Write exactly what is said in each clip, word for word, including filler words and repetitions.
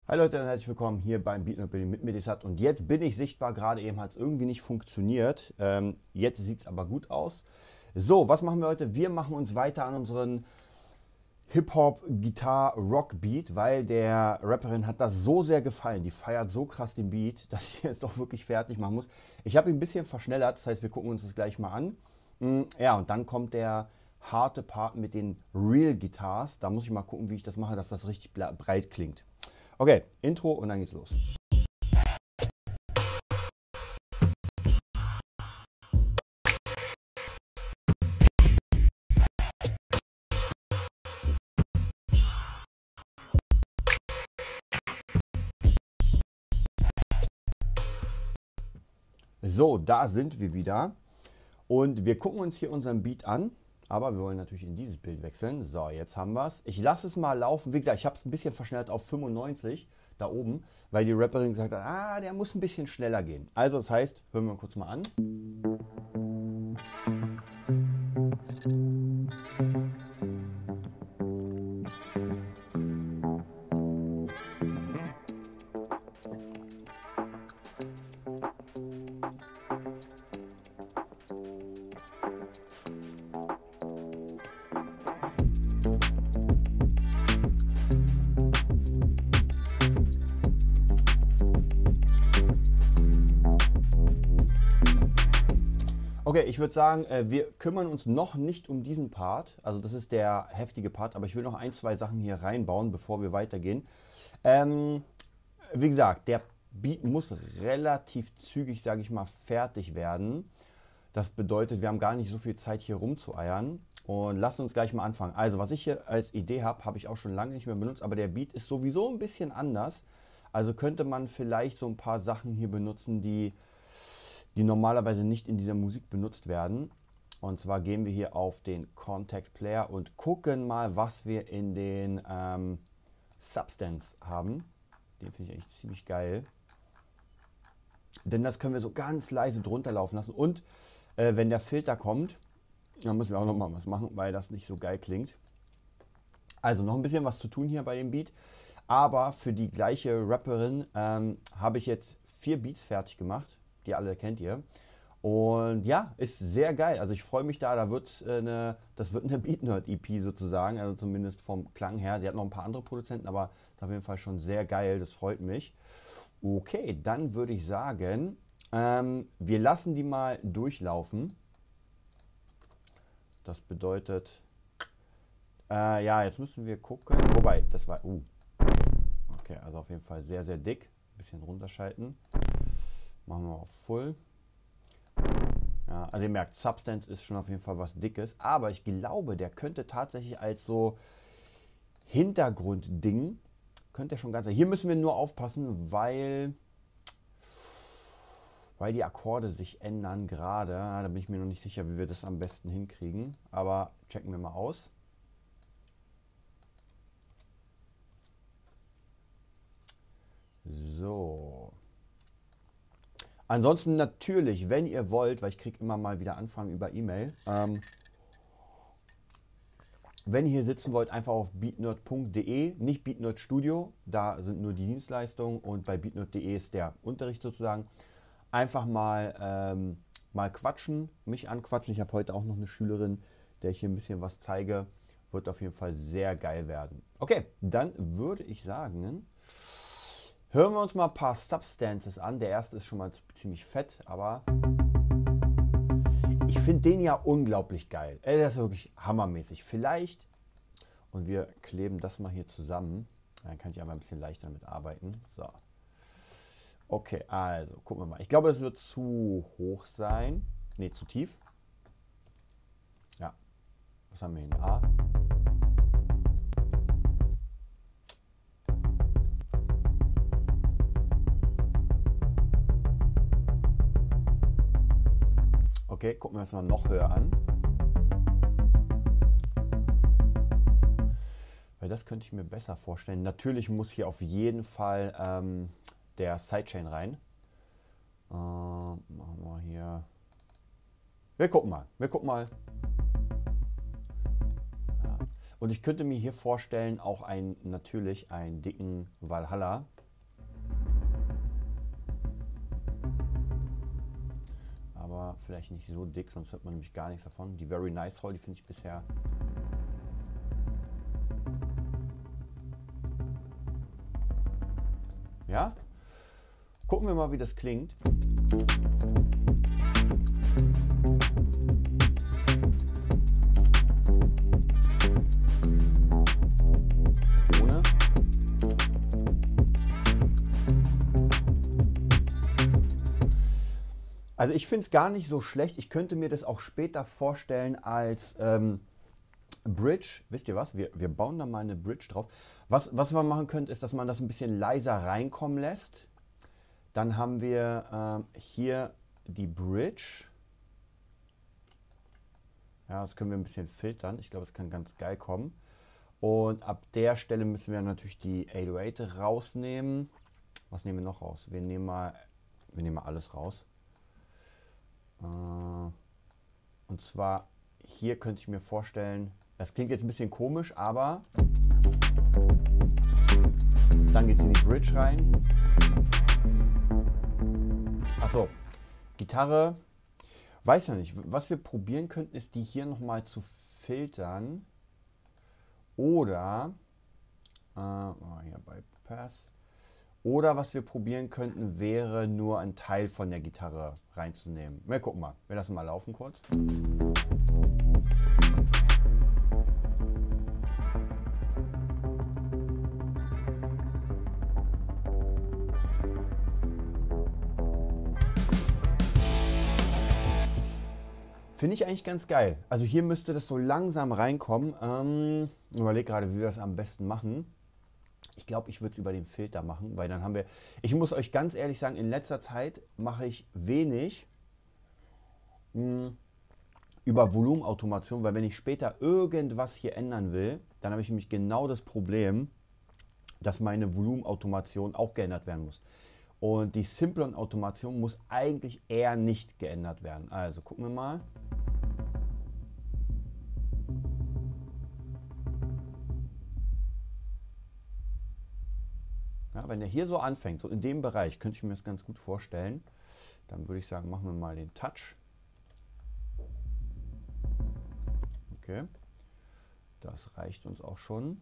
Hi Leute und herzlich willkommen hier beim Beatnut Building mit Medisat. Und jetzt bin ich sichtbar, gerade eben hat es irgendwie nicht funktioniert. Ähm, jetzt sieht es aber gut aus. So, was machen wir heute? Wir machen uns weiter an unseren Hip-Hop, Gitarre, Rock-Beat, weil der Rapperin hat das so sehr gefallen. Die feiert so krass den Beat, dass ich jetzt doch wirklich fertig machen muss. Ich habe ihn ein bisschen verschnellert, das heißt, wir gucken uns das gleich mal an. Mm, Ja, und dann kommt der harte Part mit den Real-Guitars. Da muss ich mal gucken, wie ich das mache, dass das richtig breit klingt. Okay, Intro und dann geht's los. So, da sind wir wieder und wir gucken uns hier unseren Beat an, aber wir wollen natürlich in dieses Bild wechseln. So, jetzt haben wir es. Ich lasse es mal laufen. Wie gesagt, ich habe es ein bisschen verschnellt auf fünfundneunzig da oben, weil die Rapperin gesagt hat, ah, der muss ein bisschen schneller gehen. Also das heißt, hören wir kurz mal an. Okay, ich würde sagen, äh, wir kümmern uns noch nicht um diesen Part. Also das ist der heftige Part, aber ich will noch ein, zwei Sachen hier reinbauen, bevor wir weitergehen. Ähm, wie gesagt, der Beat muss relativ zügig, sage ich mal, fertig werden. Das bedeutet, wir haben gar nicht so viel Zeit hier rumzueiern. Und lasst uns gleich mal anfangen. Also was ich hier als Idee habe, habe ich auch schon lange nicht mehr benutzt, aber der Beat ist sowieso ein bisschen anders. Also könnte man vielleicht so ein paar Sachen hier benutzen, die die normalerweise nicht in dieser Musik benutzt werden. Und zwar gehen wir hier auf den Contact Player und gucken mal, was wir in den ähm, Substance haben. Den finde ich eigentlich ziemlich geil. Denn das können wir so ganz leise drunter laufen lassen. Und äh, wenn der Filter kommt, dann müssen wir auch noch mal was machen, weil das nicht so geil klingt. Also noch ein bisschen was zu tun hier bei dem Beat. Aber für die gleiche Rapperin ähm, habe ich jetzt vier Beats fertig gemacht. Die alle kennt ihr. Und ja, ist sehr geil. Also ich freue mich da, da wird eine, das wird eine Beatnut-E P sozusagen, also zumindest vom Klang her. Sie hat noch ein paar andere Produzenten, aber ist auf jeden Fall schon sehr geil, das freut mich. Okay, dann würde ich sagen, ähm, wir lassen die mal durchlaufen. Das bedeutet, äh, ja, jetzt müssen wir gucken, wobei, das war, uh, okay, also auf jeden Fall sehr, sehr dick. Ein bisschen runterschalten. Machen wir auf Full. Ja, also ihr merkt, Substance ist schon auf jeden Fall was Dickes. Aber ich glaube, der könnte tatsächlich als so Hintergrundding, könnte er schon ganz... Hier müssen wir nur aufpassen, weil, weil die Akkorde sich ändern gerade. Da bin ich mir noch nicht sicher, wie wir das am besten hinkriegen. Aber checken wir mal aus. So. Ansonsten natürlich, wenn ihr wollt, weil ich kriege immer mal wieder Anfragen über E-Mail, ähm, wenn ihr hier sitzen wollt, einfach auf beatnut punkt de, nicht Beatnut Studio, da sind nur die Dienstleistungen und bei beatnut punkt de ist der Unterricht sozusagen. Einfach mal, ähm, mal quatschen, mich anquatschen. Ich habe heute auch noch eine Schülerin, der ich hier ein bisschen was zeige. Wird auf jeden Fall sehr geil werden. Okay, dann würde ich sagen... Hören wir uns mal ein paar Substances an. Der erste ist schon mal ziemlich fett, aber ich finde den ja unglaublich geil. Der ist wirklich hammermäßig. Vielleicht, und wir kleben das mal hier zusammen, dann kann ich aber ein bisschen leichter damit arbeiten. So. Okay, also gucken wir mal. Ich glaube, es wird zu hoch sein. Ne, zu tief. Ja. Was haben wir hier? A. Okay, gucken wir uns mal noch höher an. Weil das könnte ich mir besser vorstellen. Natürlich muss hier auf jeden Fall ähm, der Sidechain rein. Äh, machen wir hier. Wir gucken mal. Wir gucken mal. Ja. Und ich könnte mir hier vorstellen, auch ein, natürlich einen dicken Valhalla. aber vielleicht nicht so dick, sonst hört man nämlich gar nichts davon. Die Very Nice Hall, die finde ich bisher... Ja? Gucken wir mal, wie das klingt. Ohne. Also ich finde es gar nicht so schlecht. Ich könnte mir das auch später vorstellen als ähm, Bridge. Wisst ihr was? Wir, wir bauen da mal eine Bridge drauf. Was, was man machen könnte, ist, dass man das ein bisschen leiser reinkommen lässt. Dann haben wir ähm, hier die Bridge. Ja, das können wir ein bisschen filtern. Ich glaube, es kann ganz geil kommen. Und ab der Stelle müssen wir natürlich die acht null acht rausnehmen. Was nehmen wir noch raus? Wir nehmen mal, wir nehmen mal alles raus. Äh, und zwar hier könnte ich mir vorstellen, das klingt jetzt ein bisschen komisch, aber dann geht es in die Bridge rein. Achso, Gitarre, weiß ja nicht. Was wir probieren könnten, ist die hier nochmal zu filtern. Oder, äh, oh, hier Bypass. Oder was wir probieren könnten, wäre nur einen Teil von der Gitarre reinzunehmen. Wir gucken mal, wir lassen mal laufen kurz. Finde ich eigentlich ganz geil. Also hier müsste das so langsam reinkommen. Ähm, ich überlege gerade, wie wir das am besten machen. Ich glaube, ich würde es über den Filter machen, weil dann haben wir... Ich muss euch ganz ehrlich sagen, in letzter Zeit mache ich wenig mh, über Volumenautomation, weil wenn ich später irgendwas hier ändern will, dann habe ich nämlich genau das Problem, dass meine Volumenautomation auch geändert werden muss. Und die Simplon-Automation muss eigentlich eher nicht geändert werden. Also gucken wir mal. Ja, wenn er hier so anfängt, so in dem Bereich, könnte ich mir das ganz gut vorstellen. Dann würde ich sagen, machen wir mal den Touch. Okay, das reicht uns auch schon.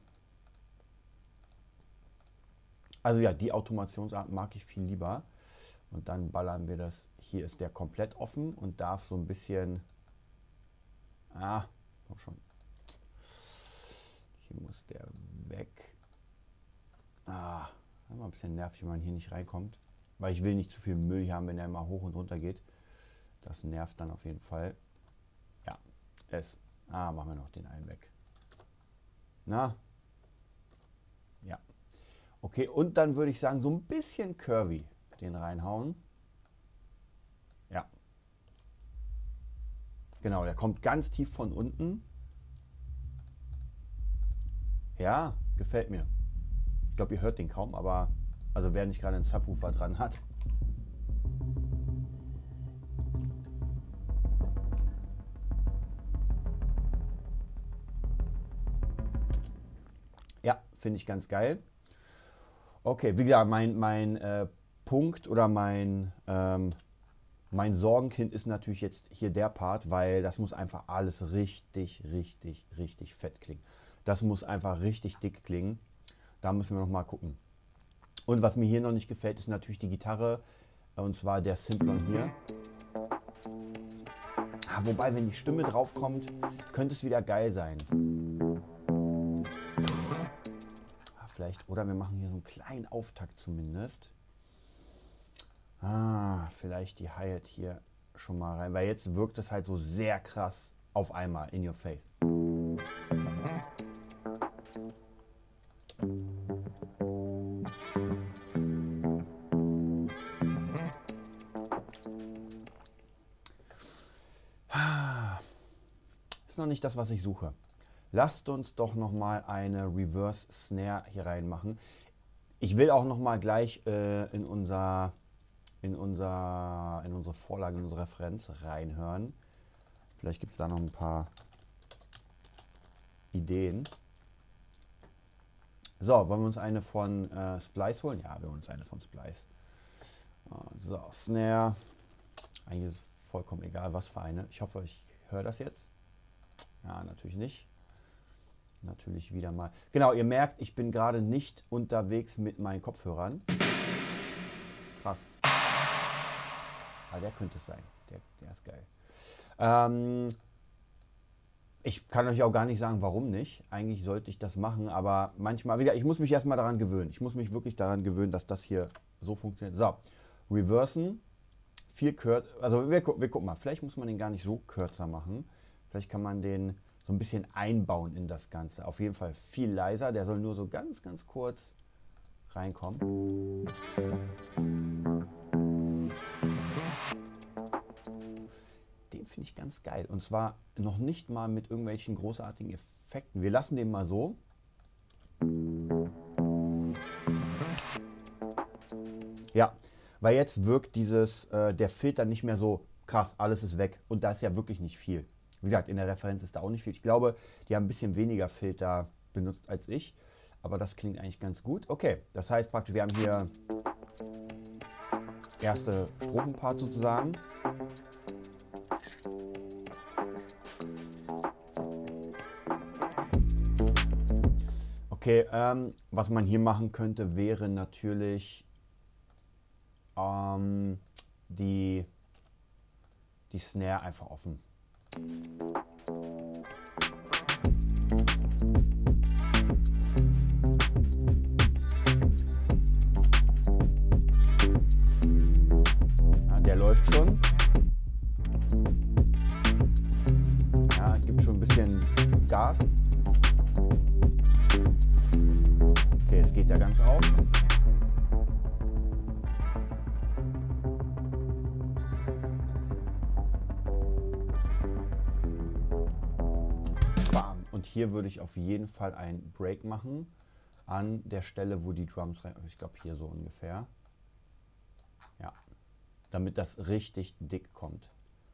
Also ja, die Automationsart mag ich viel lieber. Und dann ballern wir das. Hier ist der komplett offen und darf so ein bisschen... Ah, komm schon. Hier muss der weg. Ah, immer ein bisschen nervig, wenn man hier nicht reinkommt. Weil ich will nicht zu viel Müll hier haben, wenn er immer hoch und runter geht. Das nervt dann auf jeden Fall. Ja, es. Ah, machen wir noch den einen weg. Na? Ja. Okay, und dann würde ich sagen, so ein bisschen curvy den reinhauen. Ja. Genau, der kommt ganz tief von unten. Ja, gefällt mir. Ich glaube, ihr hört den kaum, aber also wer nicht gerade einen Subwoofer dran hat. Ja, finde ich ganz geil. Okay, wie gesagt, mein, mein äh, Punkt oder mein, ähm, mein Sorgenkind ist natürlich jetzt hier der Part, weil das muss einfach alles richtig, richtig, richtig fett klingen. Das muss einfach richtig dick klingen. Da müssen wir noch mal gucken. Und was mir hier noch nicht gefällt, ist natürlich die Gitarre. Und zwar der Simplon hier. Ah, wobei, wenn die Stimme drauf kommt, könnte es wieder geil sein. Ah, vielleicht, oder wir machen hier so einen kleinen Auftakt zumindest. Ah, vielleicht die Hi-Hat hier schon mal rein. Weil jetzt wirkt es halt so sehr krass auf einmal in your face. Ist noch nicht das, was ich suche. Lasst uns doch noch mal eine Reverse Snare hier reinmachen. Ich will auch noch mal gleich äh, in, unser, in, unser, in unsere Vorlage, in unsere Referenz reinhören. Vielleicht gibt es da noch ein paar Ideen. So, wollen wir uns eine von äh, Splice holen? Ja, wir holen uns eine von Splice. So, Snare. Eigentlich ist es vollkommen egal, was für eine. Ich hoffe, ich höre das jetzt. Ja, natürlich nicht. Natürlich wieder mal. Genau, ihr merkt, ich bin gerade nicht unterwegs mit meinen Kopfhörern. Krass. Ah, der könnte es sein. Der, der ist geil. Ähm, ich kann euch auch gar nicht sagen, warum nicht. Eigentlich sollte ich das machen, aber manchmal, wie gesagt, ich muss mich erstmal daran gewöhnen. Ich muss mich wirklich daran gewöhnen, dass das hier so funktioniert. So, reversen. Viel kürzer. Also wir, wir gucken mal, vielleicht muss man den gar nicht so kürzer machen. Vielleicht kann man den so ein bisschen einbauen in das Ganze. Auf jeden Fall viel leiser. Der soll nur so ganz, ganz kurz reinkommen. Den finde ich ganz geil. Und zwar noch nicht mal mit irgendwelchen großartigen Effekten. Wir lassen den mal so. Ja, weil jetzt wirkt dieses, äh, der Filter nicht mehr so krass, alles ist weg. Und da ist ja wirklich nicht viel. Wie gesagt, in der Referenz ist da auch nicht viel. Ich glaube, die haben ein bisschen weniger Filter benutzt als ich. Aber das klingt eigentlich ganz gut. Okay, das heißt praktisch, wir haben hier erste Strophenpart sozusagen. Okay, ähm, was man hier machen könnte, wäre natürlich ähm, die, die Snare einfach offen. Ja, der läuft schon. Ja, gibt schon ein bisschen Gas. Okay, es geht ja ganz auf. Bam. Und hier würde ich auf jeden Fall einen Break machen an der Stelle, wo die Drums rein. Ich glaube hier so ungefähr. Ja, damit das richtig dick kommt.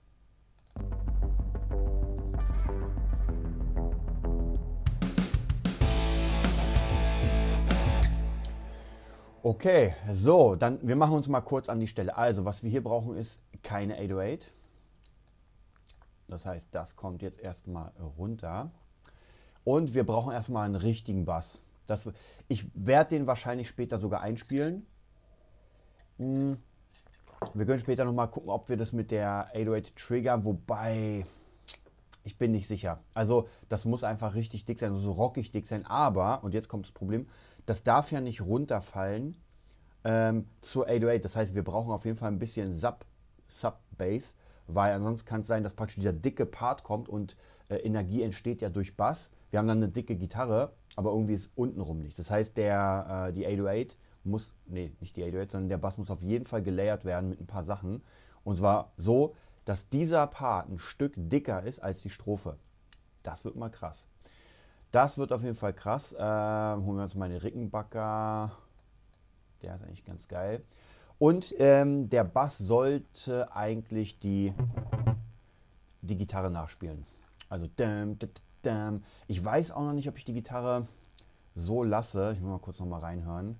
Okay, so, dann wir machen uns mal kurz an die Stelle. Also, was wir hier brauchen, ist keine acht null acht. Das heißt, das kommt jetzt erstmal runter. Und wir brauchen erstmal einen richtigen Bass. Das, ich werde den wahrscheinlich später sogar einspielen. Hm. Wir können später nochmal gucken, ob wir das mit der acht null acht triggern, wobei ich bin nicht sicher. Also das muss einfach richtig dick sein, also so rockig dick sein. Aber, und jetzt kommt das Problem, das darf ja nicht runterfallen ähm, zur acht null acht. Das heißt, wir brauchen auf jeden Fall ein bisschen Sub, Sub-Bass, weil ansonsten kann es sein, dass praktisch dieser dicke Part kommt und äh, Energie entsteht ja durch Bass. Wir haben dann eine dicke Gitarre, aber irgendwie ist untenrum nicht. Das heißt, der, äh, die acht null acht muss, nee, nicht die acht null acht, sondern der Bass muss auf jeden Fall gelayert werden mit ein paar Sachen. Und zwar so, dass dieser Part ein Stück dicker ist als die Strophe. Das wird mal krass. Das wird auf jeden Fall krass. Ähm, holen wir uns mal den Rickenbacker. Der ist eigentlich ganz geil. Und ähm, der Bass sollte eigentlich die, die Gitarre nachspielen. Also, däm, däm, däm. Ich weiß auch noch nicht, ob ich die Gitarre so lasse. Ich muss mal kurz noch mal reinhören.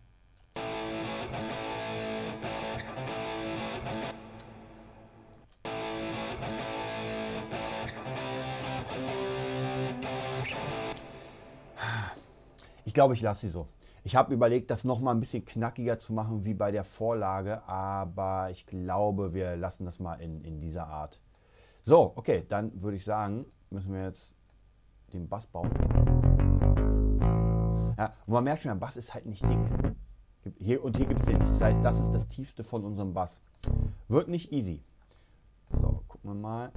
Ich glaube, ich lasse sie so. Ich habe überlegt, das noch mal ein bisschen knackiger zu machen wie bei der Vorlage, aber ich glaube, wir lassen das mal in, in dieser Art. So, okay, dann würde ich sagen, müssen wir jetzt den Bass bauen. Ja, und man merkt schon, der Bass ist halt nicht dick. Hier, und hier gibt es den nicht. Das heißt, das ist das tiefste von unserem Bass. Wird nicht easy. So, gucken wir mal.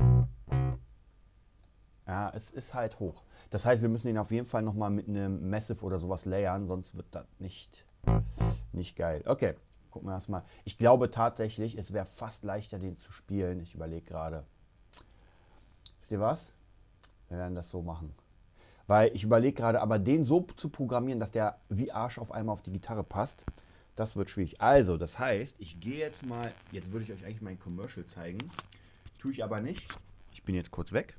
Ja, es ist halt hoch. Das heißt, wir müssen ihn auf jeden Fall nochmal mit einem Massive oder sowas layern, sonst wird das nicht, nicht geil. Okay, gucken wir erstmal. Ich glaube tatsächlich, es wäre fast leichter, den zu spielen. Ich überlege gerade. Wisst ihr was? Wir werden das so machen. Weil ich überlege gerade, aber den so zu programmieren, dass der wie Arsch auf einmal auf die Gitarre passt, das wird schwierig. Also, das heißt, ich gehe jetzt mal, jetzt würde ich euch eigentlich mein Commercial zeigen. Tue ich aber nicht. Ich bin jetzt kurz weg.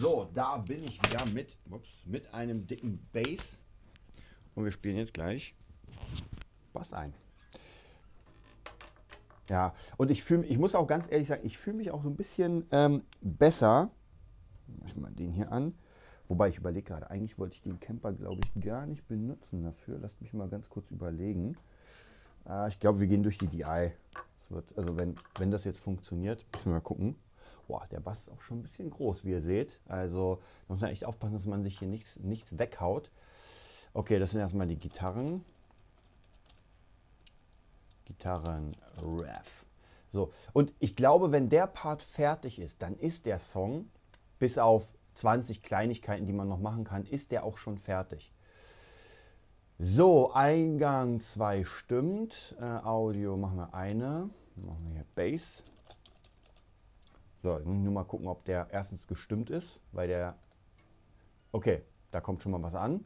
So, da bin ich wieder mit, ups, mit einem dicken Bass. Und wir spielen jetzt gleich Bass ein. Ja, und ich fühle, ich muss auch ganz ehrlich sagen, ich fühle mich auch so ein bisschen ähm, besser. Ich mal den hier an. Wobei ich überlege gerade, eigentlich wollte ich den Camper, glaube ich, gar nicht benutzen dafür. Lasst mich mal ganz kurz überlegen. Äh, ich glaube, wir gehen durch die D I. Das wird, also wenn, wenn das jetzt funktioniert, müssen wir mal gucken. Boah, der Bass ist auch schon ein bisschen groß, wie ihr seht. Also da muss man echt aufpassen, dass man sich hier nichts, nichts weghaut. Okay, das sind erstmal die Gitarren. Gitarren, Ref. So, und ich glaube, wenn der Part fertig ist, dann ist der Song, bis auf zwanzig Kleinigkeiten, die man noch machen kann, ist der auch schon fertig. So, Eingang zwei stimmt. Äh, Audio machen wir eine. Machen wir hier Bass. So, ich muss nur mal gucken, ob der erstens gestimmt ist, weil der... Okay, da kommt schon mal was an.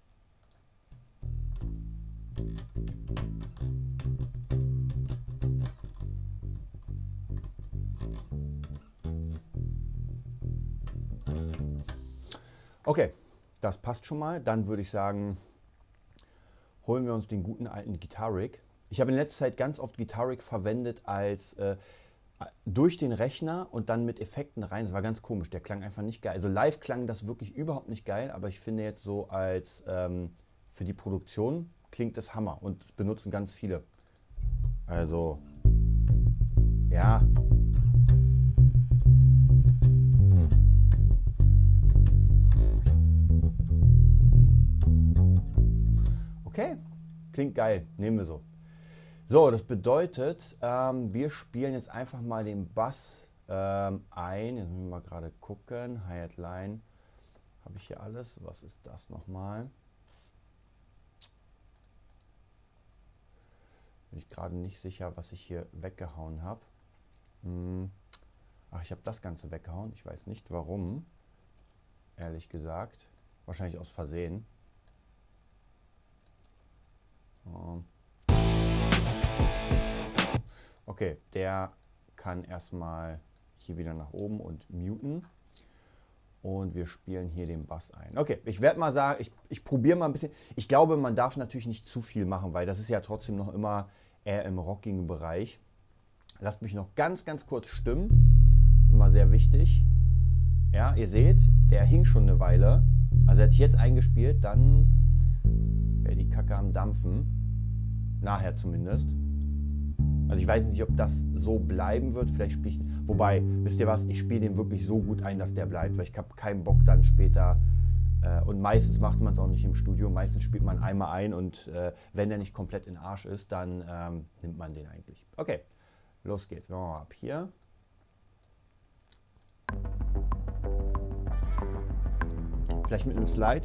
Okay, das passt schon mal. Dann würde ich sagen, holen wir uns den guten alten Guitar Rig. Ich habe in letzter Zeit ganz oft Guitar Rig verwendet als äh, durch den Rechner und dann mit Effekten rein. Das war ganz komisch, der klang einfach nicht geil. Also live klang das wirklich überhaupt nicht geil, aber ich finde jetzt so als ähm, für die Produktion klingt das Hammer und das benutzen ganz viele. Also, ja. Okay, klingt geil, nehmen wir so. So, das bedeutet, ähm, wir spielen jetzt einfach mal den Bass ähm, ein. Jetzt müssen wir mal gerade gucken. Hi-Hat Line. Habe ich hier alles? Was ist das nochmal? Bin ich gerade nicht sicher, was ich hier weggehauen habe. Hm. Ach, ich habe das Ganze weggehauen. Ich weiß nicht warum. Ehrlich gesagt. Wahrscheinlich aus Versehen. Okay, der kann erstmal hier wieder nach oben und muten. Und wir spielen hier den Bass ein. Okay, ich werde mal sagen, ich, ich probiere mal ein bisschen. Ich glaube, man darf natürlich nicht zu viel machen, weil das ist ja trotzdem noch immer eher im rockigen Bereich. Lasst mich noch ganz, ganz kurz stimmen. Immer sehr wichtig. Ja, ihr seht, der hing schon eine Weile. Also hätte ich jetzt eingespielt, dann wäre die Kacke am Dampfen. Nachher zumindest. Also ich weiß nicht, ob das so bleiben wird. Vielleicht spiele ich... Wobei, wisst ihr was, ich spiele den wirklich so gut ein, dass der bleibt. Weil ich habe keinen Bock dann später... Äh, und meistens macht man es auch nicht im Studio. Meistens spielt man einmal ein und äh, wenn der nicht komplett in Arsch ist, dann ähm, nimmt man den eigentlich. Okay, los geht's. Wir machen mal ab hier. Vielleicht mit einem Slide.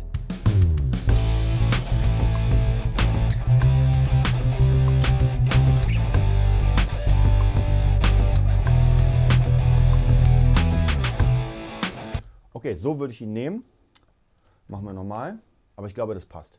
Okay, so würde ich ihn nehmen. Machen wir nochmal. Aber ich glaube, das passt.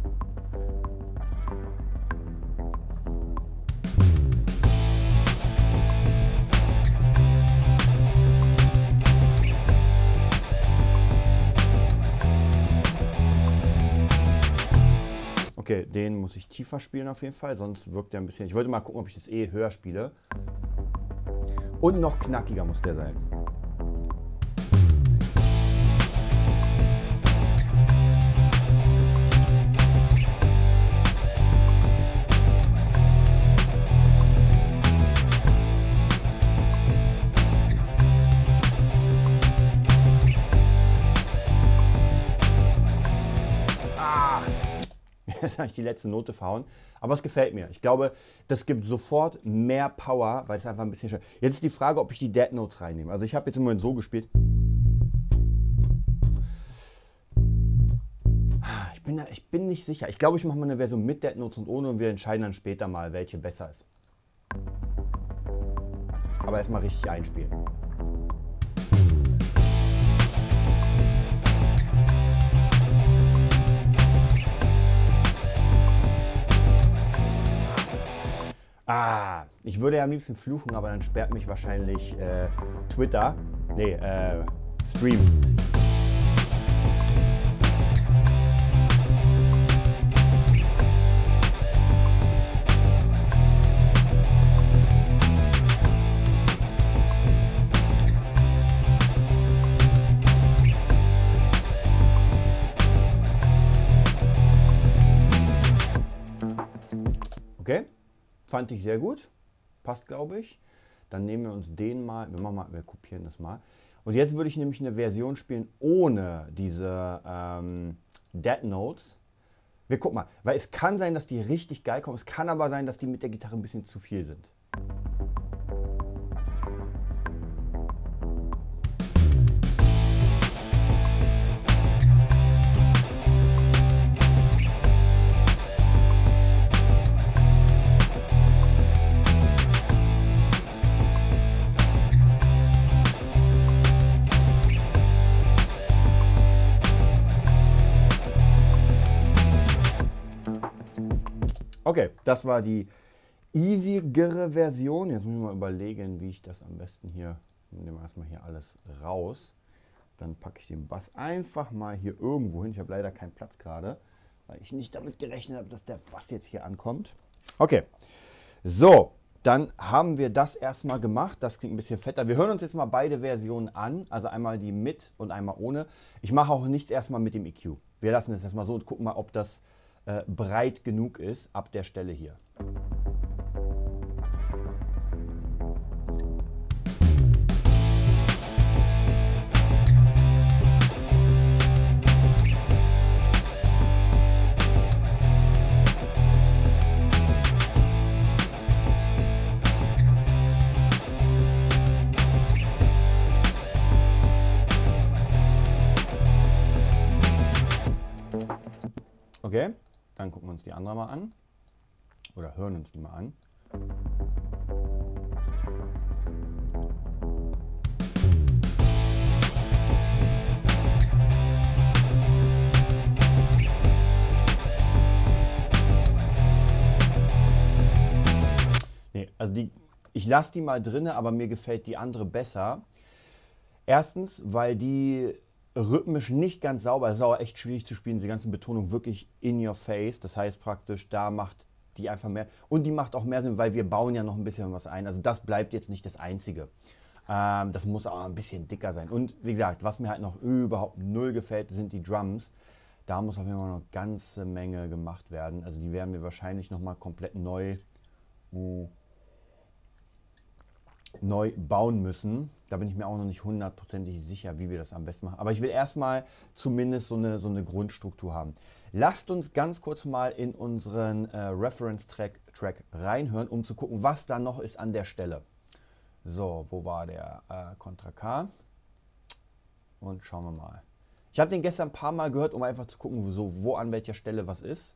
Okay, den muss ich tiefer spielen auf jeden Fall, sonst wirkt der ein bisschen... Ich wollte mal gucken, ob ich das eh höher spiele. Und noch knackiger muss der sein. Jetzt habe ich die letzte Note verhauen. Aber es gefällt mir. Ich glaube, das gibt sofort mehr Power, weil es einfach ein bisschen schön. Jetzt ist die Frage, ob ich die Dead Notes reinnehme. Also ich habe jetzt im Moment so gespielt. Ich bin, da, ich bin nicht sicher. Ich glaube, ich mache mal eine Version mit Dead Notes und ohne und wir entscheiden dann später mal, welche besser ist. Aber erstmal richtig einspielen. Ah, ich würde ja am liebsten fluchen, aber dann sperrt mich wahrscheinlich äh, Twitter. Nee, äh, Stream. Fand ich sehr gut. Passt, glaube ich. Dann nehmen wir uns den mal. Wir, machen mal, wir kopieren das mal. Und jetzt würde ich nämlich eine Version spielen ohne diese ähm, Dead Notes. Wir gucken mal, weil es kann sein, dass die richtig geil kommen. Es kann aber sein, dass die mit der Gitarre ein bisschen zu viel sind. Okay, das war die easigere Version. Jetzt muss ich mal überlegen, wie ich das am besten hier, nehmen wir erstmal hier alles raus. Dann packe ich den Bass einfach mal hier irgendwo hin. Ich habe leider keinen Platz gerade, weil ich nicht damit gerechnet habe, dass der Bass jetzt hier ankommt. Okay, so, dann haben wir das erstmal gemacht. Das klingt ein bisschen fetter. Wir hören uns jetzt mal beide Versionen an, also einmal die mit und einmal ohne. Ich mache auch nichts erstmal mit dem E Q. Wir lassen es erstmal so und gucken mal, ob das äh, breit genug ist ab der Stelle hier. Okay, dann gucken wir uns die andere mal an. Oder hören uns die mal an. Nee, also die, ich lasse die mal drinne, aber mir gefällt die andere besser. Erstens, weil die rhythmisch nicht ganz sauber ist. Es ist auch echt schwierig zu spielen, diese ganzen Betonungen wirklich in your face. Das heißt praktisch, da macht die einfach mehr. Und die macht auch mehr Sinn, weil wir bauen ja noch ein bisschen was ein. Also das bleibt jetzt nicht das Einzige. Ähm, das muss auch ein bisschen dicker sein. Und wie gesagt, was mir halt noch überhaupt null gefällt, sind die Drums. Da muss auf jeden Fall noch eine ganze Menge gemacht werden. Also die werden wir wahrscheinlich nochmal komplett neu, uh, neu bauen müssen. Da bin ich mir auch noch nicht hundertprozentig sicher, wie wir das am besten machen. Aber ich will erstmal zumindest so eine, so eine Grundstruktur haben. Lasst uns ganz kurz mal in unseren äh, Reference-Track Track reinhören, um zu gucken, was da noch ist an der Stelle. So, wo war der äh, Contra K? Und schauen wir mal. Ich habe den gestern ein paar Mal gehört, um einfach zu gucken, wo, so, wo an welcher Stelle was ist.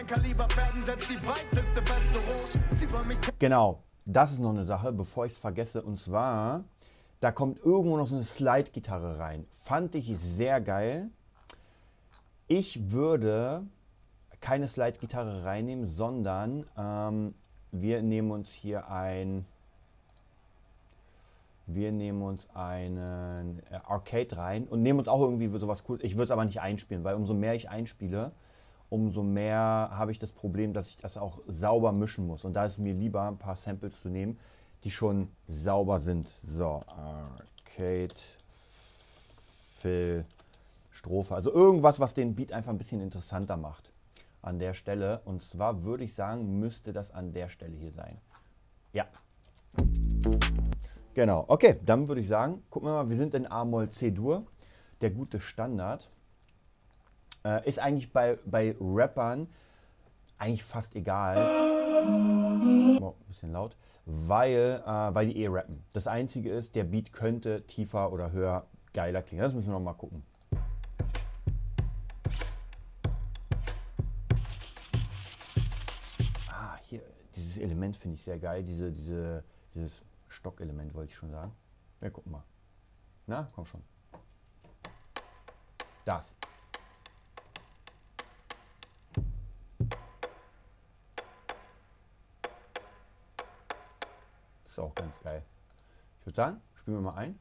Genau, das ist noch eine Sache, bevor ich es vergesse. Und zwar, da kommt irgendwo noch so eine Slide-Gitarre rein. Fand ich sehr geil. Ich würde keine Slide-Gitarre reinnehmen, sondern ähm, wir nehmen uns hier ein... Wir nehmen uns einen Arcade rein und nehmen uns auch irgendwie sowas cool. Ich würde es aber nicht einspielen, weil umso mehr ich einspiele, umso mehr habe ich das Problem, dass ich das auch sauber mischen muss. Und da ist es mir lieber, ein paar Samples zu nehmen, die schon sauber sind. So, Arcade, Fill, Strophe. Also irgendwas, was den Beat einfach ein bisschen interessanter macht an der Stelle. Und zwar würde ich sagen, müsste das an der Stelle hier sein. Ja. Genau, okay, dann würde ich sagen, gucken wir mal, wir sind in A-Moll C-Dur, der gute Standard. Äh, ist eigentlich bei, bei Rappern eigentlich fast egal, oh, ein bisschen laut, weil, äh, weil die eh rappen. Das Einzige ist, der Beat könnte tiefer oder höher geiler klingen. Das müssen wir noch mal gucken. Ah, hier, dieses Element finde ich sehr geil, diese, diese, dieses... Stockelement wollte ich schon sagen. Ja, guck mal. Na, komm schon. Das. Das ist auch ganz geil. Ich würde sagen, spielen wir mal ein.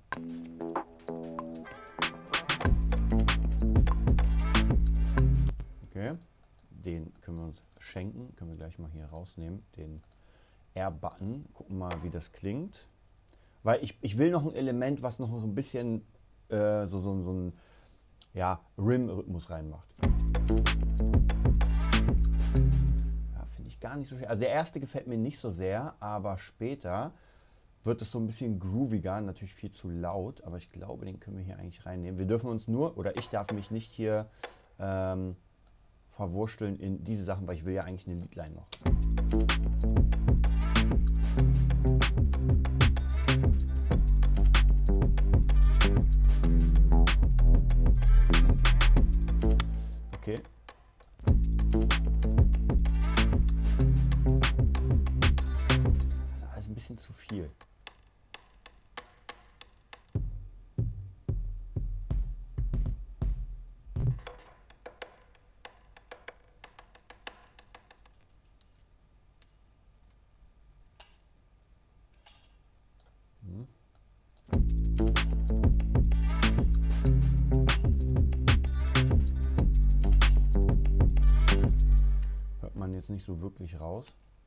Okay. Den können wir uns schenken. Können wir gleich mal hier rausnehmen. Den R-Button. Gucken mal, wie das klingt. Weil ich, ich will noch ein Element, was noch so ein bisschen äh, so, so, so ein ja, Rim-Rhythmus reinmacht. Ja, finde ich gar nicht so schön. Also der erste gefällt mir nicht so sehr, aber später wird es so ein bisschen grooviger, natürlich viel zu laut, aber ich glaube, den können wir hier eigentlich reinnehmen. Wir dürfen uns nur, oder ich darf mich nicht hier ähm, verwursteln in diese Sachen, weil ich will ja eigentlich eine Leadline noch. Okay. Das ist alles ein bisschen zu viel. Hört man jetzt nicht so wirklich raus.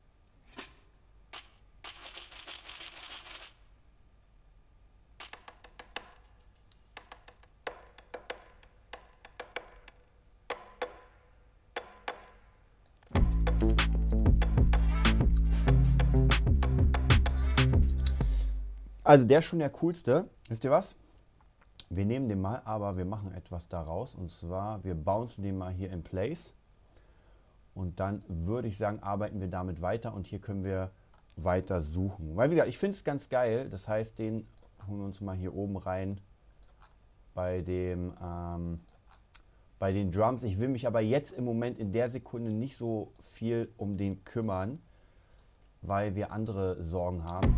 Also der ist schon der coolste. Wisst ihr was? Wir nehmen den mal, aber wir machen etwas daraus. Und zwar, wir bouncen den mal hier in place. Und dann würde ich sagen, arbeiten wir damit weiter. Und hier können wir weiter suchen. Weil, wie gesagt, ich finde es ganz geil. Das heißt, den holen wir uns mal hier oben rein bei dem, ähm, bei den Drums. Ich will mich aber jetzt im Moment in der Sekunde nicht so viel um den kümmern, weil wir andere Sorgen haben.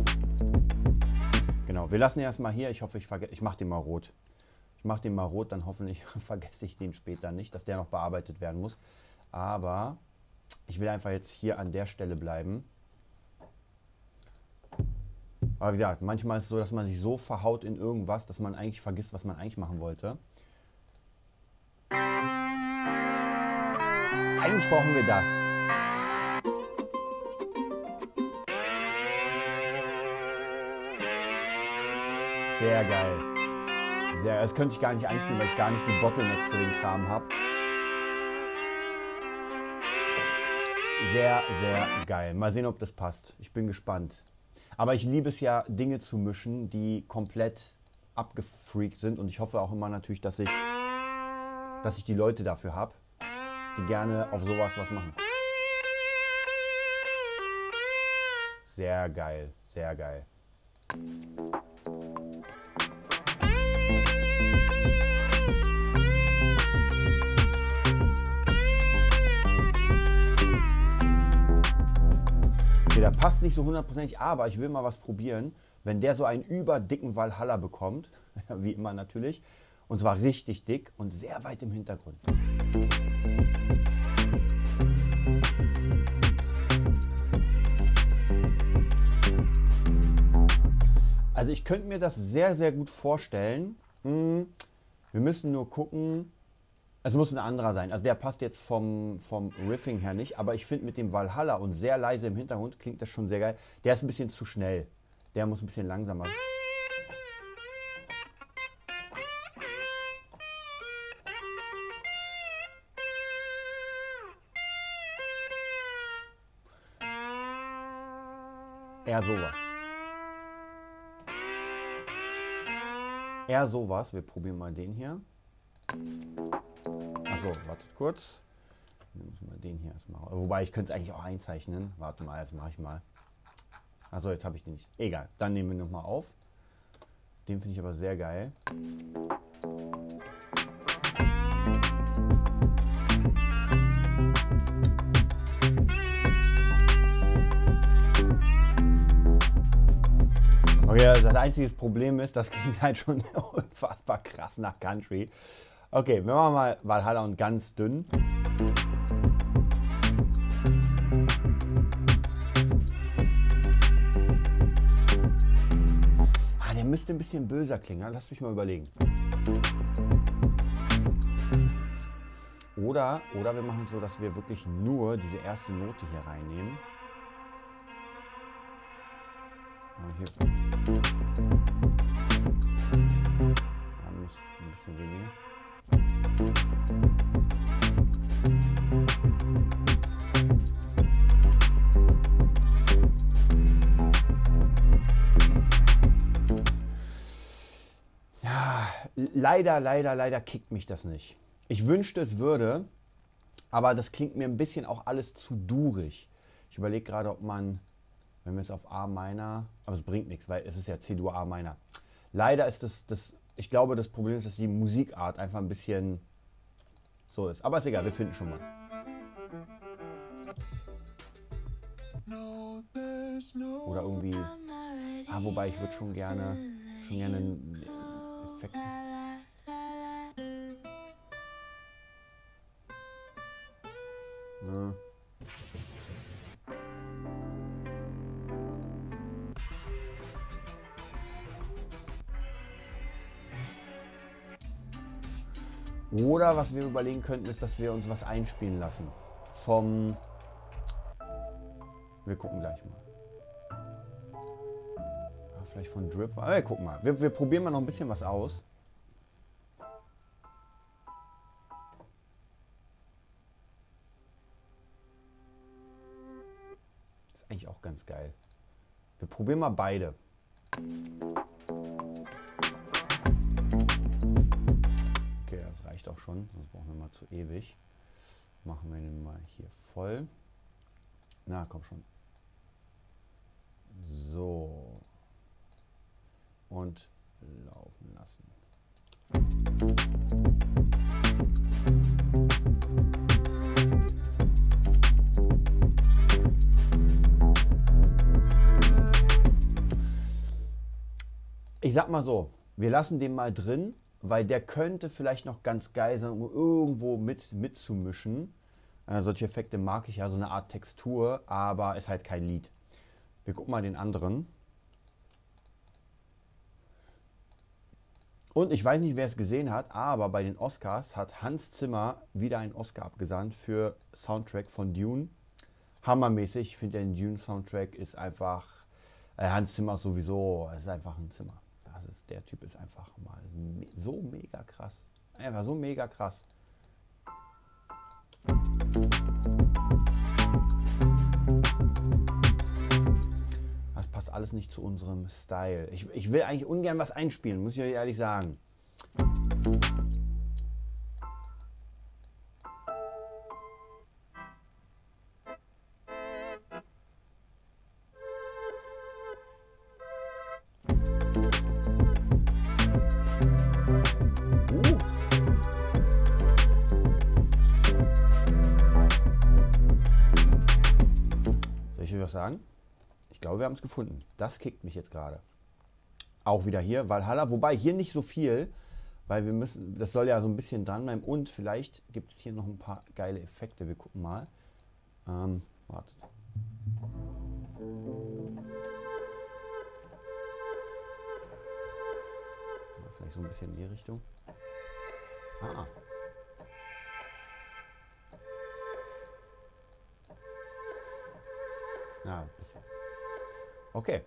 Genau, wir lassen ihn erstmal hier. Ich hoffe, ich vergesse. Ich mache den mal rot. Ich mache den mal rot, dann hoffentlich vergesse ich den später nicht, dass der noch bearbeitet werden muss. Aber ich will einfach jetzt hier an der Stelle bleiben. Aber wie gesagt, manchmal ist es so, dass man sich so verhaut in irgendwas, dass man eigentlich vergisst, was man eigentlich machen wollte. Eigentlich brauchen wir das. Sehr geil. Sehr, das könnte ich gar nicht einspielen, weil ich gar nicht die Bottlenecks für den Kram habe. Sehr, sehr geil. Mal sehen, ob das passt. Ich bin gespannt. Aber ich liebe es ja, Dinge zu mischen, die komplett abgefreakt sind. Und ich hoffe auch immer natürlich, dass ich, dass ich die Leute dafür habe, die gerne auf sowas was machen. Sehr geil, sehr geil. Okay, der passt nicht so hundertprozentig, aber ich will mal was probieren. Wenn der so einen überdicken Valhalla bekommt, wie immer natürlich, und zwar richtig dick und sehr weit im Hintergrund. Also ich könnte mir das sehr, sehr gut vorstellen. Wir müssen nur gucken, es muss ein anderer sein. Also der passt jetzt vom, vom Riffing her nicht, aber ich finde mit dem Valhalla und sehr leise im Hintergrund klingt das schon sehr geil. Der ist ein bisschen zu schnell. Der muss ein bisschen langsamer. Eher sowas. Eher sowas. Wir probieren mal den hier. Achso, wartet kurz. Nehmen wir mal den hier erstmal. Wobei, ich könnte es eigentlich auch einzeichnen. Warte mal, das mache ich mal. Achso, jetzt habe ich den nicht. Egal, dann nehmen wir nochmal auf. Den finde ich aber sehr geil. Okay, das einzige Problem ist, das klingt halt schon unfassbar krass nach Country. Okay, wir machen mal Valhalla und ganz dünn. Ah, der müsste ein bisschen böser klingen. Lass mich mal überlegen. Oder, oder wir machen es so, dass wir wirklich nur diese erste Note hier reinnehmen. Hier. Ja, muss ein bisschen weniger. leider, leider, leider kickt mich das nicht. Ich wünschte, es würde, aber das klingt mir ein bisschen auch alles zu durig. Ich überlege gerade, ob man, wenn wir es auf A Minor, aber es bringt nichts, weil es ist ja C-Dur A Minor. Leider ist das, das, ich glaube, das Problem ist, dass die Musikart einfach ein bisschen so ist. Aber ist egal, wir finden schon was. Oder irgendwie, ah, wobei ich würde schon gerne, schon gerne einen Effekt. Ja. Oder was wir überlegen könnten, ist, dass wir uns was einspielen lassen. Vom... Wir gucken gleich mal. Ja, vielleicht von Drip. Wir gucken mal. Wir, wir probieren mal noch ein bisschen was aus. Das ist eigentlich auch ganz geil. Wir probieren mal beide. Okay, das reicht auch schon. Sonst brauchen wir mal zu ewig. Machen wir den mal hier voll. Na, komm schon. So. Und laufen lassen. Ich sag mal so, wir lassen den mal drin, weil der könnte vielleicht noch ganz geil sein, um irgendwo mit mitzumischen. Äh, solche Effekte mag ich ja, so eine Art Textur, aber ist halt kein Lied. Wir gucken mal den anderen. Und ich weiß nicht, wer es gesehen hat, aber bei den Oscars hat Hans Zimmer wieder einen Oscar abgesandt für Soundtrack von Dune. Hammermäßig. Ich finde, der Dune-Soundtrack ist einfach, äh, Hans Zimmer sowieso, es ist einfach ein Zimmer. Das ist, der Typ ist einfach mal so mega krass. Einfach so mega krass. Das passt alles nicht zu unserem Style. Ich, ich will eigentlich ungern was einspielen, muss ich euch ehrlich sagen. Sagen. Ich glaube, wir haben es gefunden. Das kickt mich jetzt gerade. Auch wieder hier, Valhalla. Wobei hier nicht so viel, weil wir müssen, das soll ja so ein bisschen dranbleiben. Und vielleicht gibt es hier noch ein paar geile Effekte. Wir gucken mal. Ähm, wartet. Vielleicht so ein bisschen in die Richtung. Ah. Ja, ein bisschen. Okay.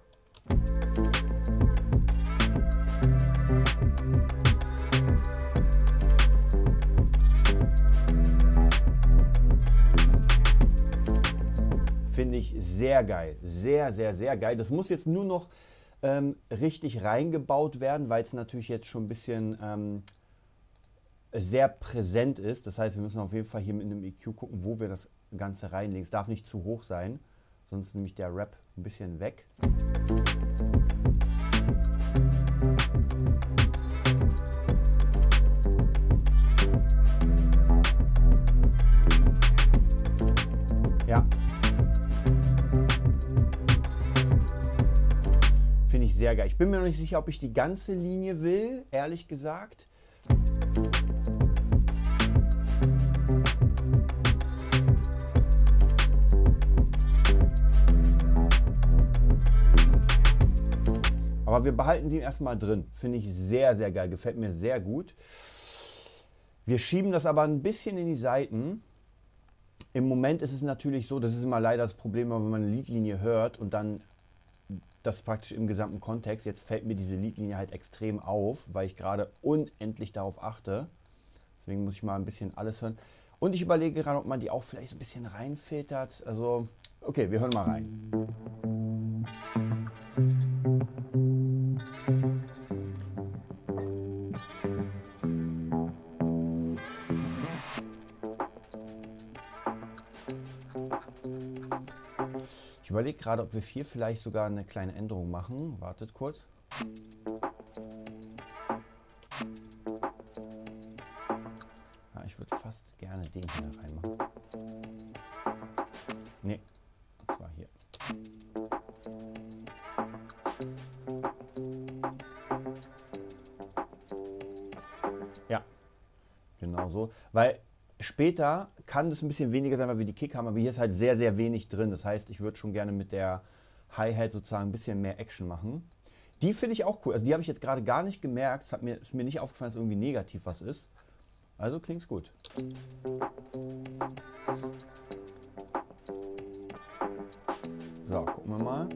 Finde ich sehr geil. Sehr, sehr, sehr geil. Das muss jetzt nur noch ähm, richtig reingebaut werden, weil es natürlich jetzt schon ein bisschen ähm, sehr präsent ist. Das heißt, wir müssen auf jeden Fall hier mit einem E Q gucken, wo wir das Ganze reinlegen. Es darf nicht zu hoch sein. Sonst ist nämlich der Rap ein bisschen weg. Ja. Finde ich sehr geil. Ich bin mir noch nicht sicher, ob ich die ganze Linie will, ehrlich gesagt. Aber wir behalten sie erstmal drin. Finde ich sehr, sehr geil. Gefällt mir sehr gut. Wir schieben das aber ein bisschen in die Seiten. Im Moment ist es natürlich so, das ist immer leider das Problem, wenn man eine Liedlinie hört und dann das praktisch im gesamten Kontext. Jetzt fällt mir diese Liedlinie halt extrem auf, weil ich gerade unendlich darauf achte. Deswegen muss ich mal ein bisschen alles hören. Und ich überlege gerade, ob man die auch vielleicht ein bisschen reinfiltert. Also, okay, wir hören mal rein. überlege gerade, ob wir hier vielleicht sogar eine kleine Änderung machen. Wartet kurz. Ja, ich würde fast gerne den hier reinmachen. Nee, und zwar hier. Ja, genau so. Weil später kann das ein bisschen weniger sein, weil wir die Kick haben, aber hier ist halt sehr, sehr wenig drin. Das heißt, ich würde schon gerne mit der Hi-Hat sozusagen ein bisschen mehr Action machen. Die finde ich auch cool. Also die habe ich jetzt gerade gar nicht gemerkt. Es hat mir, ist mir nicht aufgefallen, dass irgendwie negativ was ist. Also klingt es gut. So, gucken wir mal.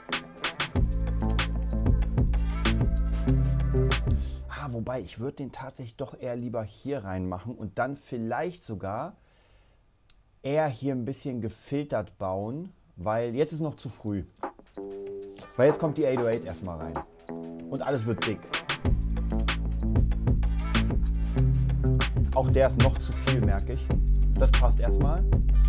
Ah, wobei, ich würde den tatsächlich doch eher lieber hier reinmachen und dann vielleicht sogar eher hier ein bisschen gefiltert bauen, weil jetzt ist noch zu früh. Weil jetzt kommt die acht null acht erstmal rein und alles wird dick. Auch der ist noch zu viel, merke ich. Das passt erstmal.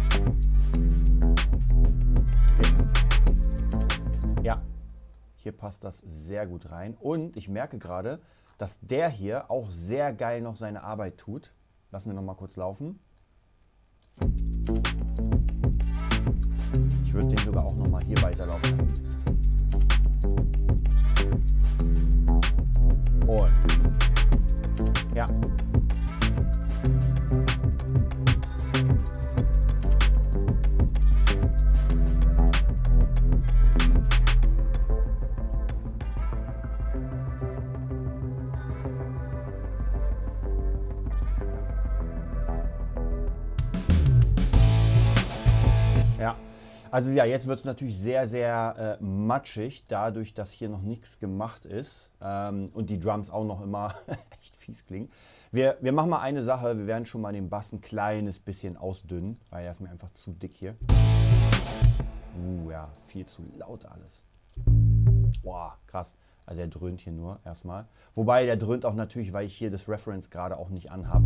Okay. Ja, hier passt das sehr gut rein. Und ich merke gerade, dass der hier auch sehr geil noch seine Arbeit tut. Lassen wir noch mal kurz laufen. Ich würde den sogar auch noch mal hier weiterlaufen. Und ja. Ja, also ja, jetzt wird es natürlich sehr, sehr äh, matschig, dadurch, dass hier noch nichts gemacht ist ähm, und die Drums auch noch immer echt fies klingen. Wir, wir machen mal eine Sache, wir werden schon mal den Bass ein kleines bisschen ausdünnen, weil er ist mir einfach zu dick hier. Uh, ja, viel zu laut alles. Boah, krass. Also der dröhnt hier nur erstmal. Wobei der dröhnt auch natürlich, weil ich hier das Reference gerade auch nicht anhab.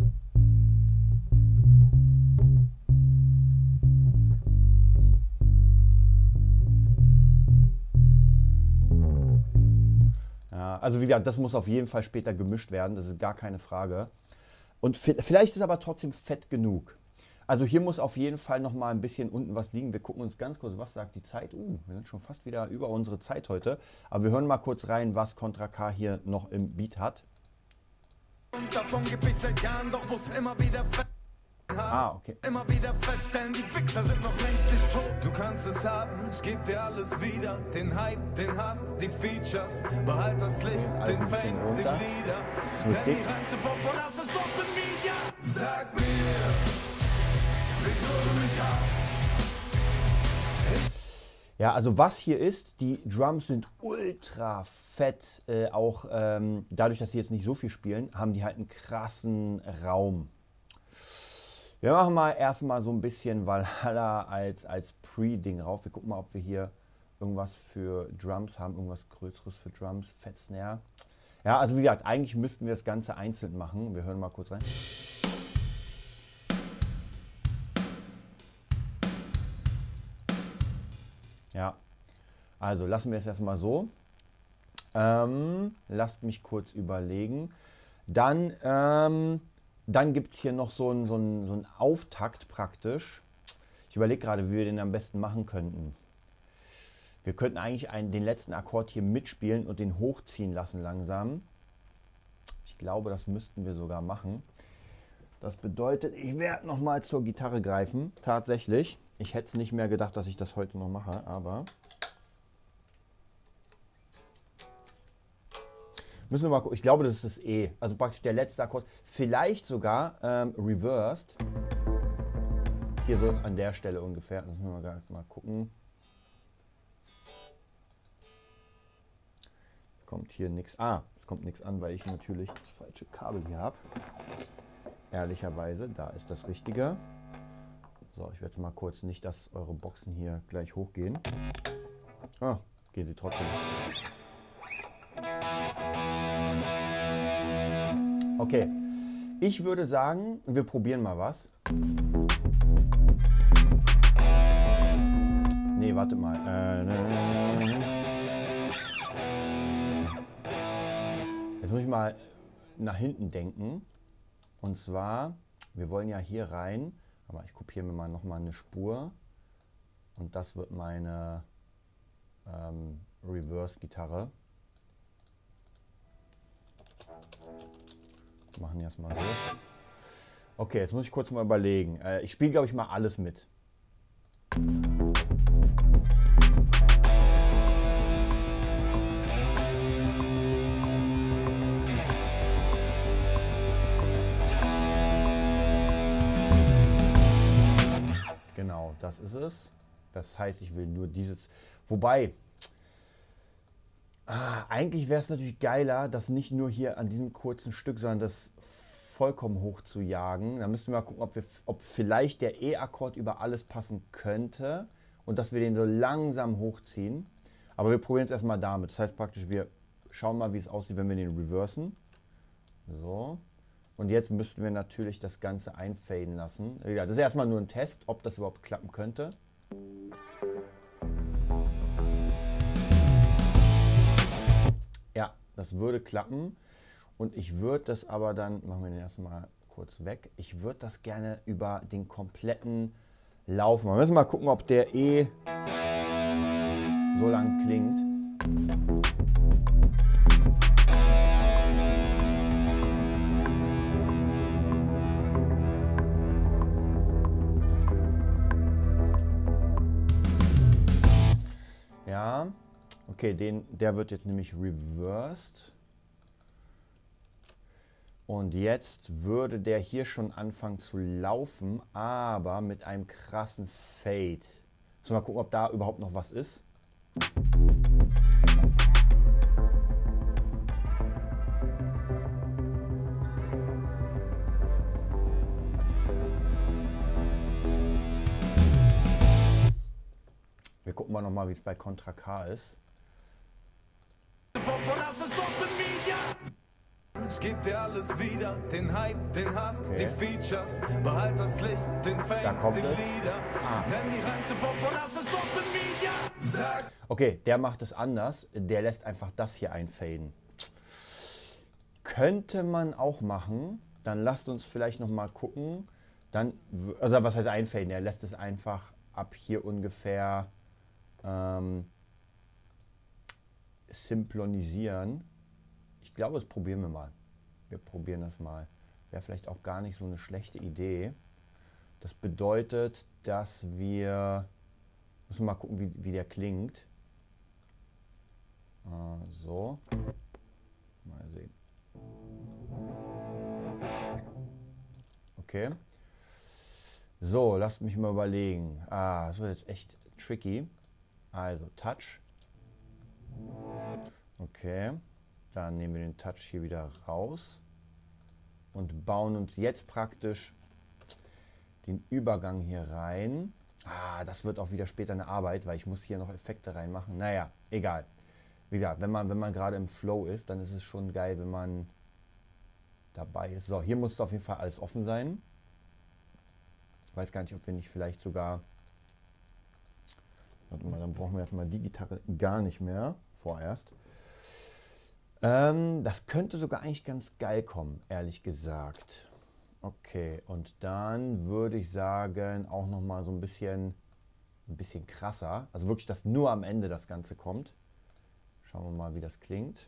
Ja, also wie gesagt, das muss auf jeden Fall später gemischt werden, das ist gar keine Frage. Und vielleicht ist aber trotzdem fett genug. Also hier muss auf jeden Fall noch mal ein bisschen unten was liegen. Wir gucken uns ganz kurz, was sagt die Zeit. Uh, wir sind schon fast wieder über unsere Zeit heute. Aber wir hören mal kurz rein, was Contra K hier noch im Beat hat. Und davon gibt es seit Jahren, doch muss immer wieder... Ah, okay. Immer wieder feststellen, die Wichser sind noch längst nicht tot. Du kannst es haben, ich geb dir alles wieder. Den Hype, den Hass, die Features. Behalt das Licht, den Fame, die Lieder. Denn die reinste Form von Hass ist Social Media. Sag mir, wieso du mich hast. Ja, also was hier ist, die Drums sind ultra fett. Äh, auch ähm, dadurch, dass sie jetzt nicht so viel spielen, haben die halt einen krassen Raum. Wir machen mal erstmal so ein bisschen Valhalla als, als Pre-Ding rauf. Wir gucken mal, ob wir hier irgendwas für Drums haben, irgendwas Größeres für Drums, Fett Snare. Ja, also wie gesagt, eigentlich müssten wir das Ganze einzeln machen. Wir hören mal kurz rein. Ja, also lassen wir es erstmal so. Ähm, lasst mich kurz überlegen. Dann... Ähm, Dann gibt es hier noch so einen so einen, so einen Auftakt praktisch. Ich überlege gerade, wie wir den am besten machen könnten. Wir könnten eigentlich einen, den letzten Akkord hier mitspielen und den hochziehen lassen langsam. Ich glaube, das müssten wir sogar machen. Das bedeutet, ich werde nochmal zur Gitarre greifen. Tatsächlich. Ich hätte es nicht mehr gedacht, dass ich das heute noch mache, aber... Müssen wir mal gucken. Ich glaube, das ist das E. Also praktisch der letzte Akkord. Vielleicht sogar ähm, reversed. Hier so an der Stelle ungefähr. Das müssen wir mal, mal gucken. Kommt hier nichts. Ah, es kommt nichts an, weil ich natürlich das falsche Kabel hier habe. Ehrlicherweise, da ist das Richtige. So, ich werde jetzt mal kurz nicht, dass eure Boxen hier gleich hochgehen. Ah, gehen sie trotzdem nicht. Okay, ich würde sagen, wir probieren mal was. Nee, warte mal. Äh, Jetzt muss ich mal nach hinten denken. Und zwar, wir wollen ja hier rein, aber ich kopiere mir mal nochmal eine Spur. Und das wird meine ähm, Reverse-Gitarre. Machen wir erstmal so. Okay, jetzt muss ich kurz mal überlegen. Äh, ich spiele, glaube ich, mal alles mit. Genau, das ist es. Das heißt, ich will nur dieses. Wobei, ah, eigentlich wäre es natürlich geiler, das nicht nur hier an diesem kurzen Stück, sondern das vollkommen hoch zu jagen. Da müssten wir mal gucken, ob, wir, ob vielleicht der E-Akkord über alles passen könnte und dass wir den so langsam hochziehen. Aber wir probieren es erstmal damit. Das heißt praktisch, wir schauen mal, wie es aussieht, wenn wir den reversen. So. Und jetzt müssten wir natürlich das Ganze einfaden lassen. Ja, das ist erstmal nur ein Test, ob das überhaupt klappen könnte. Ja, das würde klappen. Und ich würde das aber dann, machen wir den erstmal kurz weg, ich würde das gerne über den kompletten Lauf machen. Wir müssen mal gucken, ob der eh so lang klingt. Ja, okay, den, der wird jetzt nämlich reversed. Und jetzt würde der hier schon anfangen zu laufen, aber mit einem krassen Fade. So, mal gucken, ob da überhaupt noch was ist. Wir gucken mal noch mal, wie es bei Contra K ist. Ich geb dir alles wieder, den Hype, den Hass, Okay. die Features, behalt das Licht, den Da Fame, kommt die es. Lieder, Ah. denn die rein zuvor von aus ist Social Media. Sag Okay, der macht es anders. Der lässt einfach das hier einfaden. Könnte man auch machen. Dann lasst uns vielleicht noch mal gucken. Dann, w- also was heißt einfaden? Er lässt es einfach ab hier ungefähr ähm, synchronisieren. Ich glaube, das probieren wir mal. Wir probieren das mal. Wäre vielleicht auch gar nicht so eine schlechte Idee. Das bedeutet, dass wir müssen mal gucken, wie, wie der klingt. Äh, so. Mal sehen. Okay. So, lasst mich mal überlegen. Ah, das wird jetzt echt tricky. Also, Touch. Okay. Dann nehmen wir den Touch hier wieder raus und bauen uns jetzt praktisch den Übergang hier rein. Ah, das wird auch wieder später eine Arbeit, weil ich muss hier noch Effekte reinmachen. Naja, egal. Wie gesagt, wenn man, wenn man gerade im Flow ist, dann ist es schon geil, wenn man dabei ist. So, hier muss es auf jeden Fall alles offen sein. Ich weiß gar nicht, ob wir nicht vielleicht sogar... Warte mal, dann brauchen wir erstmal die Gitarre gar nicht mehr, vorerst. Ähm, das könnte sogar eigentlich ganz geil kommen, ehrlich gesagt. Okay, und dann würde ich sagen, auch noch mal so ein bisschen, ein bisschen krasser. Also wirklich, dass nur am Ende das Ganze kommt. Schauen wir mal, wie das klingt.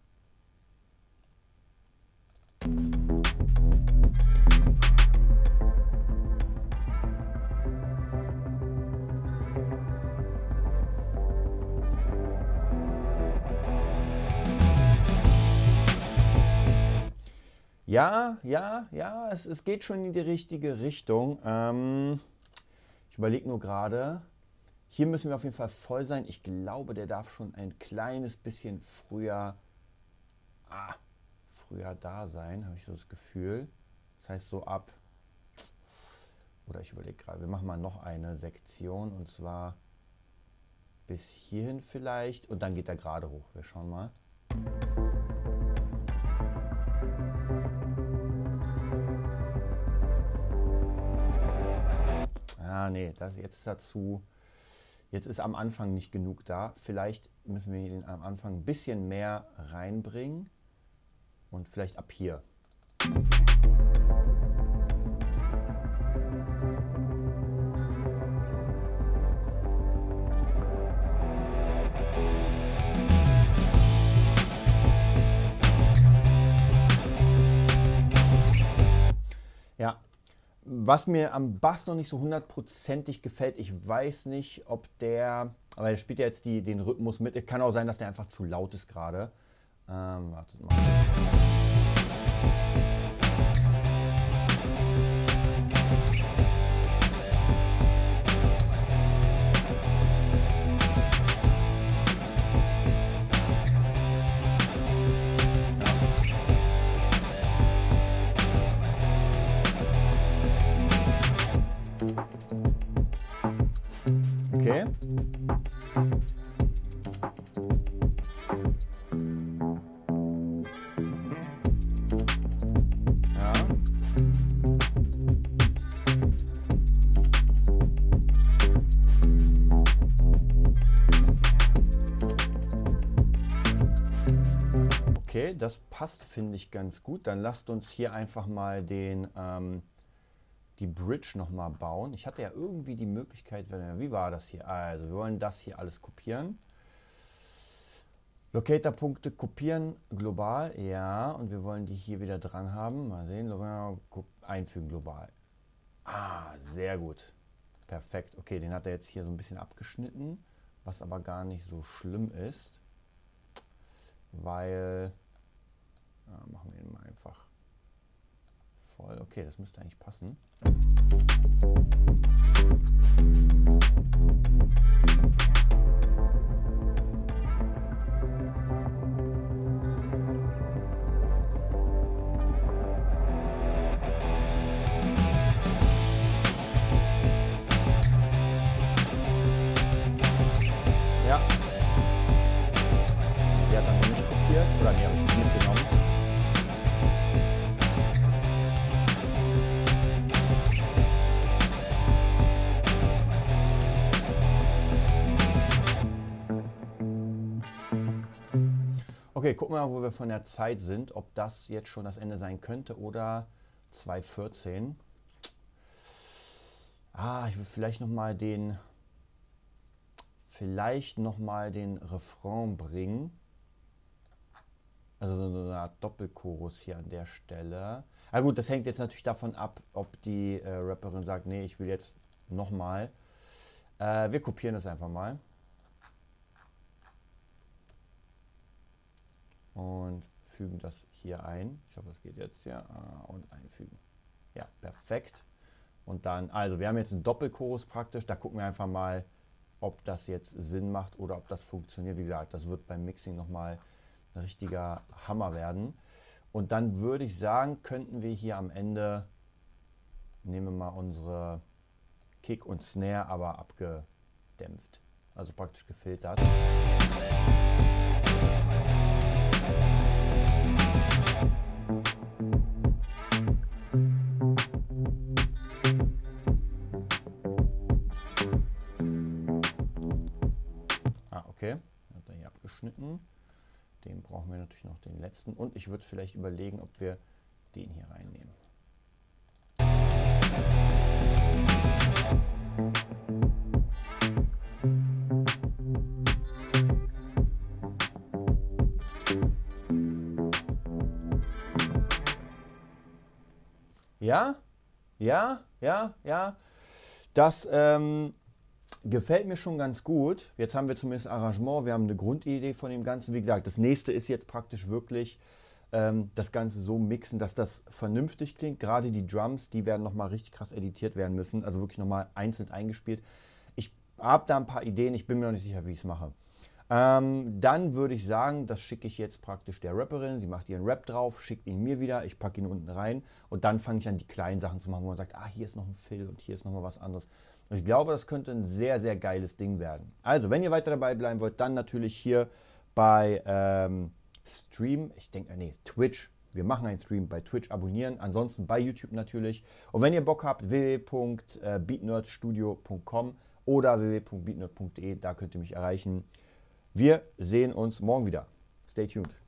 Ja, ja, ja, es, es geht schon in die richtige Richtung. Ähm, ich überlege nur gerade, hier müssen wir auf jeden Fall voll sein. Ich glaube, der darf schon ein kleines bisschen früher, ah, früher da sein, habe ich so das Gefühl. Das heißt so ab, oder ich überlege gerade, wir machen mal noch eine Sektion und zwar bis hierhin vielleicht und dann geht er gerade hoch. Wir schauen mal. Ah, nee, das jetzt dazu. Jetzt ist am Anfang nicht genug da. Vielleicht müssen wir den am Anfang ein bisschen mehr reinbringen. Und vielleicht ab hier. Ja, was mir am Bass noch nicht so hundertprozentig gefällt, ich weiß nicht, ob der, aber der spielt ja jetzt die, den Rhythmus mit. Es kann auch sein, dass der einfach zu laut ist gerade. Ähm, wartet mal. Okay. Ja. Okay, das passt, finde ich, ganz gut. Dann lasst uns hier einfach mal den ähm, die Bridge nochmal bauen. Ich hatte ja irgendwie die Möglichkeit, wie war das hier? Also wir wollen das hier alles kopieren. Locator-Punkte kopieren global, ja, und wir wollen die hier wieder dran haben. Mal sehen, einfügen global. Ah, sehr gut. Perfekt. Okay, den hat er jetzt hier so ein bisschen abgeschnitten, was aber gar nicht so schlimm ist, weil, ja, machen wir ihn mal einfach voll. Okay, das müsste eigentlich passen. Ja. Die hat dann noch nicht kopiert, oder die habe ich nicht mitgenommen. Okay, gucken wir mal, wo wir von der Zeit sind, ob das jetzt schon das Ende sein könnte oder zwei vierzehn. Ah, ich will vielleicht noch mal den vielleicht noch mal den Refrain bringen. Also so eine Art Doppelchorus hier an der Stelle. Aber gut, das hängt jetzt natürlich davon ab, ob die äh, Rapperin sagt, nee, ich will jetzt noch mal. Äh, wir kopieren das einfach mal. Und fügen das hier ein. Ich hoffe, das geht jetzt ja. Und einfügen. Ja, perfekt. Und dann, also wir haben jetzt einen Doppelchorus praktisch. Da gucken wir einfach mal, ob das jetzt Sinn macht oder ob das funktioniert. Wie gesagt, das wird beim Mixing nochmal ein richtiger Hammer werden. Und dann würde ich sagen, könnten wir hier am Ende, nehmen wir mal unsere Kick und Snare, aber abgedämpft. Also praktisch gefiltert. Ah, okay. Hat er hier abgeschnitten. Den brauchen wir natürlich noch, den letzten. Und ich würde vielleicht überlegen, ob wir den hier reinnehmen. Ja, ja, ja, ja. Das ähm, gefällt mir schon ganz gut. Jetzt haben wir zumindest Arrangement, wir haben eine Grundidee von dem Ganzen. Wie gesagt, das nächste ist jetzt praktisch wirklich ähm, das Ganze so mixen, dass das vernünftig klingt. Gerade die Drums, die werden nochmal richtig krass editiert werden müssen. Also wirklich nochmal einzeln eingespielt. Ich habe da ein paar Ideen, ich bin mir noch nicht sicher, wie ich es mache. Ähm, dann würde ich sagen, das schicke ich jetzt praktisch der Rapperin. Sie macht ihren Rap drauf, schickt ihn mir wieder, ich packe ihn unten rein und dann fange ich an, die kleinen Sachen zu machen, wo man sagt, ah, hier ist noch ein Fill und hier ist noch mal was anderes. Und ich glaube, das könnte ein sehr, sehr geiles Ding werden. Also, wenn ihr weiter dabei bleiben wollt, dann natürlich hier bei ähm, Stream, ich denke, nee, Twitch. Wir machen einen Stream bei Twitch, abonnieren, ansonsten bei YouTube natürlich. Und wenn ihr Bock habt, w w w punkt beatnerdstudio punkt com oder w w w punkt beatnerd punkt de, da könnt ihr mich erreichen. Wir sehen uns morgen wieder. Stay tuned.